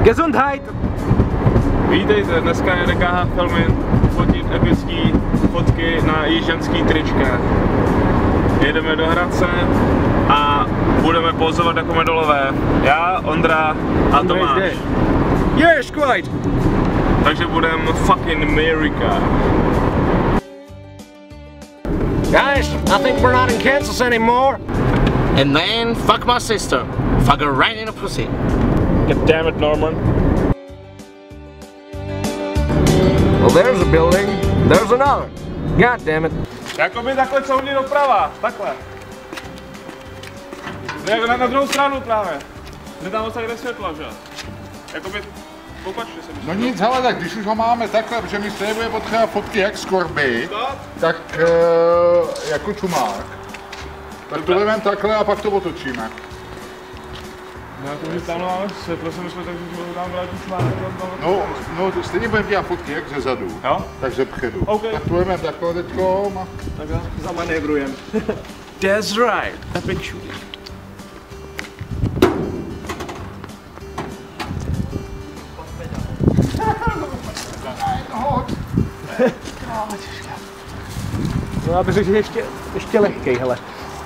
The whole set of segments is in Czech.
Gesundheit! Vítejte, dneska jede KH Filmy fotit epický fotky na jižanský trička. Jedeme do Hradce a budeme pozovat jako medolové. Já, Ondra a Tomáš. Yes, quite! Takže budeme fucking America. Guys, I think we're not in Kansas anymore. And then fuck my sister. Fuck her right in the pussy. God damn it, Norman. Well, there's a building. There's another. God damn it. Jakoby takhle couvni doprava, takhle. Ne, na druhou stranu právě. Jde tam odsaď jde světlo, že? Jakoby popačně se myslím. No nic, hele, tak když už ho máme takhle, protože my stejně bude potřeba fotky jak z korby, tak jako čumák. Tak to jdeme takhle a pak to otočíme. No, to my tam máme světlo, si myslím, takže to tam vrátí čumák. No, to stejně budeme dělat fotky jak ze zadu, jo? tak ze předu. Okay. Tak to jdeme takhle teďkom a... Tak jo, zamanévrujeme. That's right. Epic shooting. No, já bych řekl, že ještě lehkej, hele.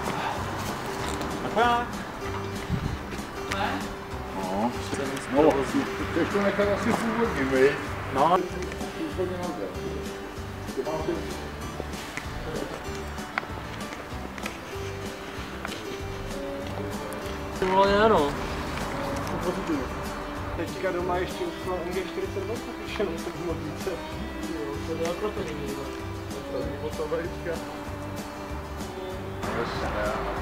No, chceš to nechat asi původním, viď? No. Úplně nazdě. Ty máš No, ano. Teďka doma ještě ušla MG42, když jenom tak moc více. Jo, to byla proto není. to.